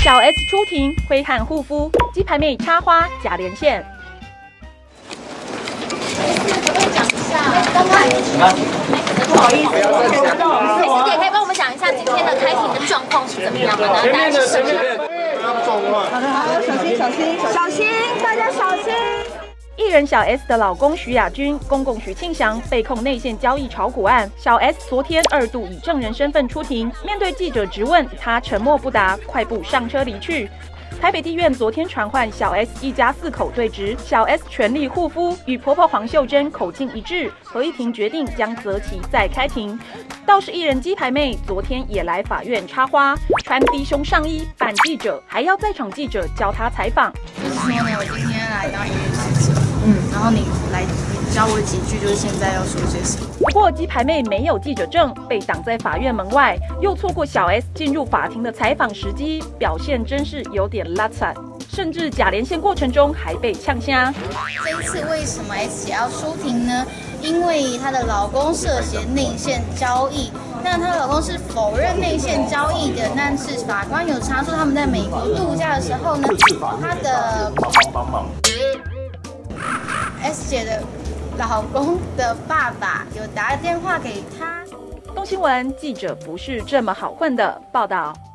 小 S 出庭挥汗护肤，鸡排妹插花假连线。 讲一下，刚刚不好意思，S 姐可以帮我们讲一下今天的开庭的状况是怎么样吗？ 前面的前面。 好的，好，小心，小心，小心，大家小心。 艺人小 S 的老公徐亚军、公公徐庆祥被控内线交易炒股案，小 S 昨天2度以证人身份出庭，面对记者质问，他沉默不答，快步上车离去。台北地院昨天传唤小 S 一家4口对质，小 S 全力护肤，与婆婆黄秀珍口径一致，合议庭决定将择期再开庭。倒是艺人鸡排妹昨天也来法院插花，穿低胸上衣扮记者，还要在场记者教她采访。 就是说呢，我今天来当一日记者，然后你教我几句，就是现在要说些什么。 不过鸡排妹没有记者证，被挡在法院门外，又错过小 S 进入法庭的采访时机，表现真是有点拉惨，甚至假连线过程中还被呛瞎。 这一次为什么 S 姐要出庭呢？因为她的老公涉嫌内线交易，但她的老公是否认内线交易的，但是法官有查出他们在美国度假的时候呢，她的S 姐的老公的爸爸有打电话给她。 东新闻记者不是这么好混的报道。